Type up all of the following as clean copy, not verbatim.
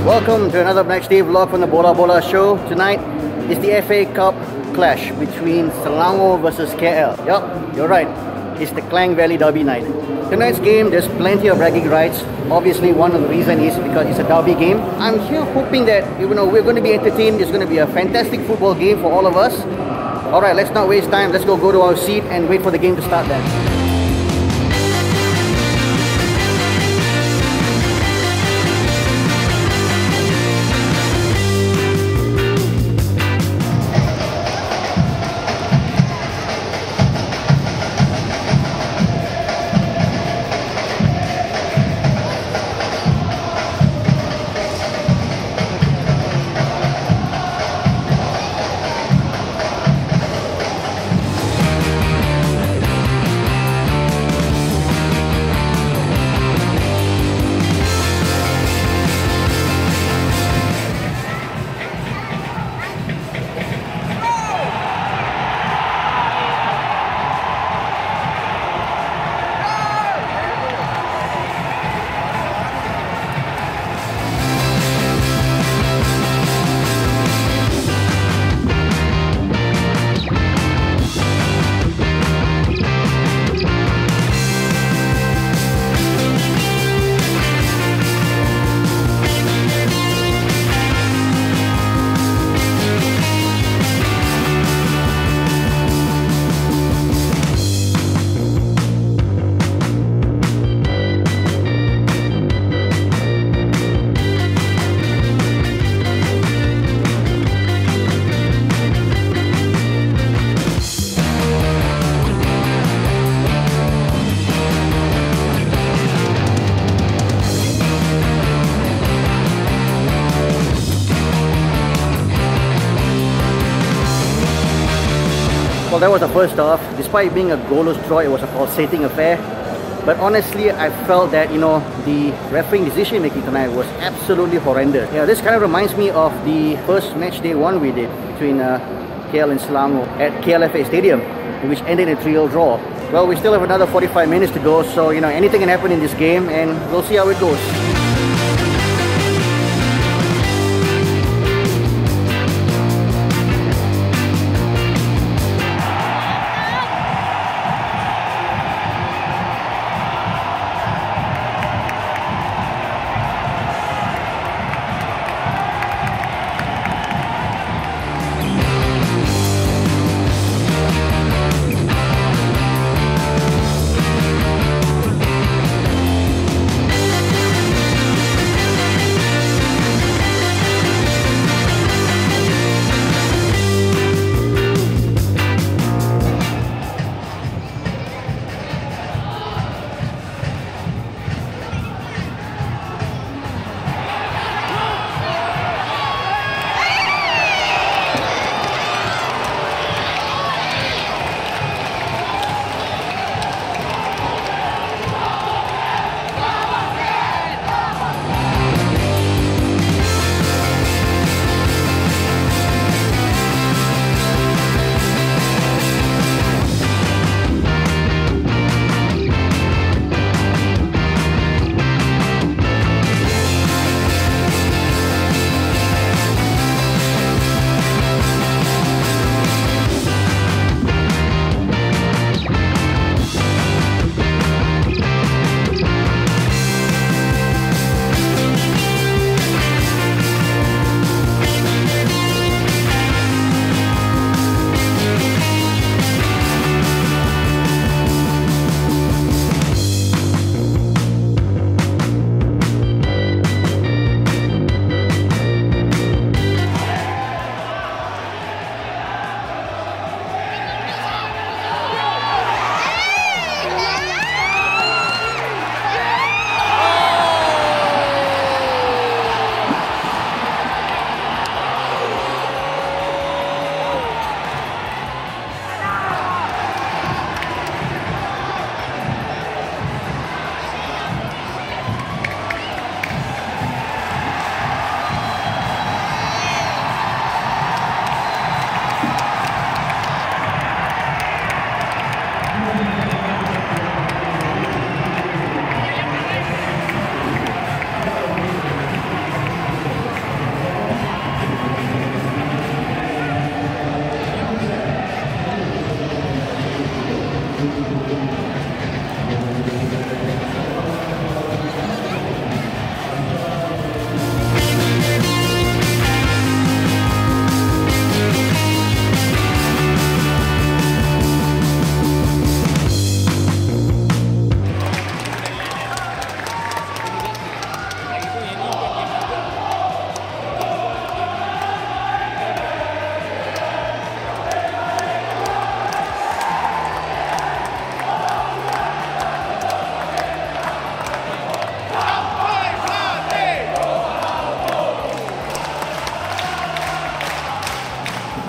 Welcome to another Matchday vlog from the Bola Bola show. Tonight is the FA Cup clash between Selangor versus KL. Yup, you're right. It's the Klang Valley Derby night. Tonight's game, there's plenty of bragging rights. Obviously, one of the reasons is because it's a derby game. I'm here hoping that we're going to be entertained. It's going to be a fantastic football game for all of us. Alright, let's not waste time. Let's go to our seat and wait for the game to start then. Well, that was the first half. Despite being a goalless draw, it was a pulsating affair. But honestly, I felt that, the refereeing decision making tonight was absolutely horrendous. Yeah, this kind of reminds me of the first match day one we did between KL and Selangor at KLFA Stadium, which ended in a 3-0 draw. Well, we still have another 45 minutes to go, so anything can happen in this game, and we'll see how it goes.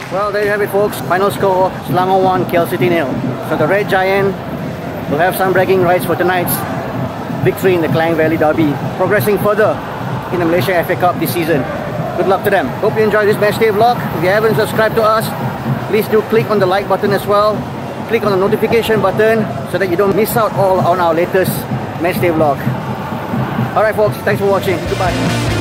Well, there you have it, folks. Final score, Selangor 1, KL City 0. So the Red Giant will have some bragging rights for tonight's victory in the Klang Valley Derby, progressing further in the Malaysia FA Cup this season. Good luck to them. Hope you enjoyed this Matchday vlog. If you haven't subscribed to us, please do click on the like button as well. Click on the notification button so that you don't miss out on our latest Matchday vlog. Alright folks, thanks for watching. Goodbye.